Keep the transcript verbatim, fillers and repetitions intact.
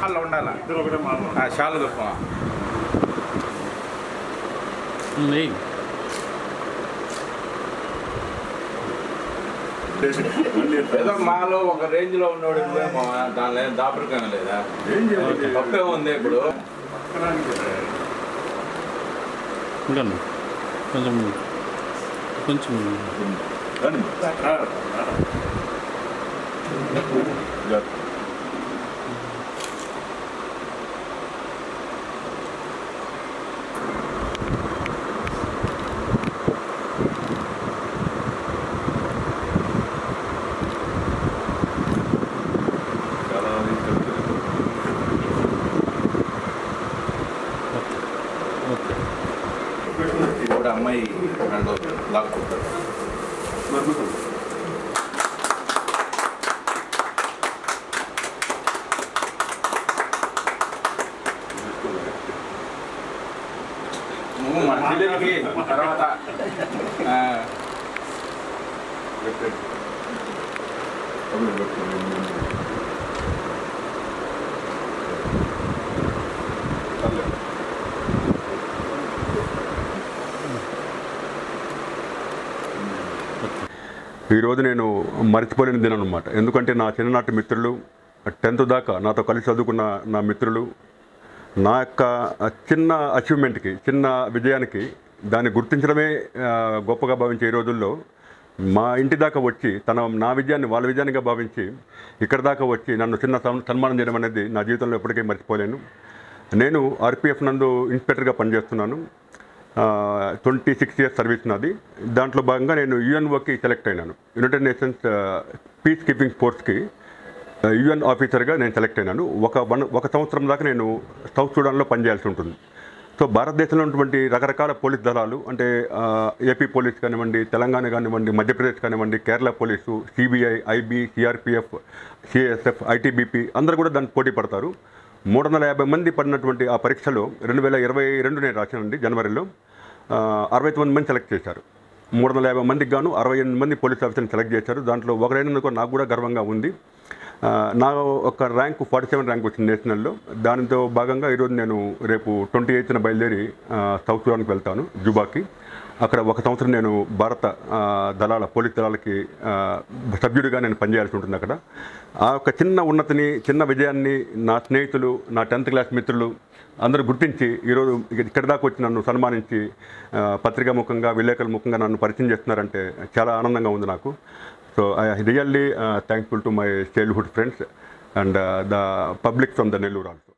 మాల్లో ఉండాలా షాలు దొరకమా ఏదో మాలో ఒక రేంజ్ లో ఉన్నవాడు దానిలో ఏం దాపరికం లేదా తప్పే ఉంది ఇప్పుడు కొంచెం కొంచెం ఇప్పుడు అమ్మాయి రెండు లాక్కుంటారు మన చెల్లెలకి తర్వాత ఈరోజు నేను మర్చిపోలేని దినం అన్నమాట. ఎందుకంటే నా చిన్ననాటి మిత్రులు, టెన్త్ దాకా నాతో కలిసి చదువుకున్న నా మిత్రులు నా యొక్క చిన్న అచీవ్మెంట్కి, చిన్న విజయానికి దాన్ని గుర్తించడమే గొప్పగా భావించే ఈ రోజుల్లో మా ఇంటి దాకా వచ్చి తన నా విజయాన్ని వాళ్ళ విజయానిగా భావించి ఇక్కడ దాకా వచ్చి నన్ను చిన్న సన్మానం చేయడం అనేది నా జీవితంలో ఎప్పటికీ మర్చిపోలేను. నేను ఆర్పిఎఫ్ నందు ఇన్స్పెక్టర్గా పనిచేస్తున్నాను. ట్వంటీ సిక్స్ ఇయర్స్ సర్వీస్ నాది. దాంట్లో భాగంగా నేను యుఎన్ఓకి సెలెక్ట్ అయినాను. యునైటెడ్ నేషన్స్ పీస్ కీపింగ్ ఫోర్స్కి యుఎన్ ఆఫీసర్గా నేను సెలెక్ట్ అయినాను. ఒక వన్ ఒక సంవత్సరం దాకా నేను సౌత్ సూడాన్లో పనిచేయాల్సి ఉంటుంది. సో భారతదేశంలో ఉన్నటువంటి రకరకాల పోలీస్ దళాలు అంటే ఏపీ పోలీస్ కానివ్వండి, తెలంగాణ కానివ్వండి, మధ్యప్రదేశ్ కానివ్వండి, Kerala police, CBI, IB, CRPF, CSF, ITBP అందరూ కూడా దానికి పోటీ పడతారు. మూడు వందల యాభై మంది పడినటువంటి ఆ పరీక్షలో రెండు వేల ఇరవై రెండు నేను రాశానండి జనవరిలో. అరవై తొమ్మిది మంది సెలెక్ట్ చేశారు. మూడు వందల యాభై మందికి గాను అరవై ఎనిమిది మంది పోలీస్ ఆఫీసర్ని సెలెక్ట్ చేశారు. దాంట్లో ఒకరైనందుకు నాకు కూడా గర్వంగా ఉంది. నా ఒక ర్యాంకు ఫార్టీ సెవెన్ ర్యాంక్ వచ్చింది నేషనల్లో. దానితో భాగంగా ఈరోజు నేను రేపు ట్వంటీ ఎయిత్న బయలుదేరి సౌత్ సూడాన్కి వెళ్తాను, జుబాకి. అక్కడ ఒక సంవత్సరం నేను భారత దళాల పోలీస్ దళాలకి సభ్యుడిగా నేను పనిచేయాల్సి ఉంటుంది. అక్కడ ఆ యొక్క చిన్న ఉన్నతిని, చిన్న విజయాన్ని నా స్నేహితులు, నా టెన్త్ క్లాస్ మిత్రులు అందరూ గుర్తించి ఈరోజు ఇక్కడ దాకా వచ్చి నన్ను సన్మానించి పత్రికా ముఖంగా, విలేకరుల ముఖంగా నన్ను పరిచయం చేస్తున్నారంటే చాలా ఆనందంగా ఉంది నాకు. So I really thankful to my childhood friends and the public from the Nellore also.